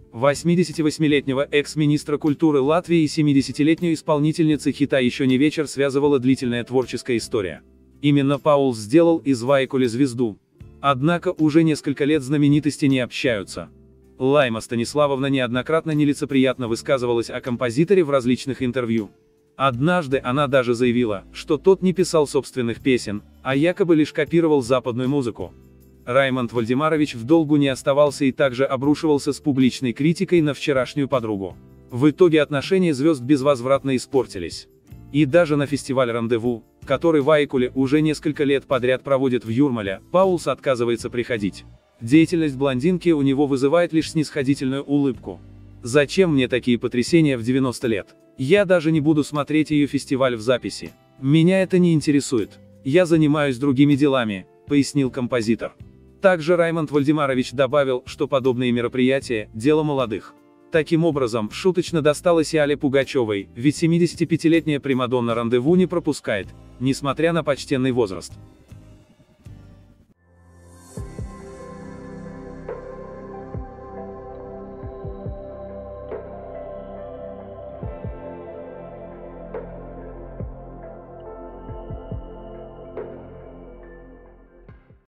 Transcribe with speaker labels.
Speaker 1: 88-летнего экс-министра культуры Латвии и 70-летнюю исполнительницы хита «Еще не вечер» связывала длительная творческая история. Именно Паулс сделал из Вайкуле звезду. Однако уже несколько лет знаменитости не общаются. Лайма Станиславовна неоднократно нелицеприятно высказывалась о композиторе в различных интервью. Однажды она даже заявила, что тот не писал собственных песен, а якобы лишь копировал западную музыку. Раймонд Вальдемарович в долгу не оставался и также обрушивался с публичной критикой на вчерашнюю подругу. В итоге отношения звезд безвозвратно испортились. И даже на фестиваль «Рандеву», который Вайкуле уже несколько лет подряд проводит в Юрмале, Паулс отказывается приходить. Деятельность блондинки у него вызывает лишь снисходительную улыбку. «Зачем мне такие потрясения в 90 лет? Я даже не буду смотреть ее фестиваль в записи. Меня это не интересует. Я занимаюсь другими делами», — пояснил композитор. Также Раймонд Вальдемарович добавил, что подобные мероприятия – дело молодых. Таким образом, шуточно досталось и Алле Пугачевой, ведь 75-летняя примадонна «Рандеву» не пропускает, несмотря на почтенный возраст.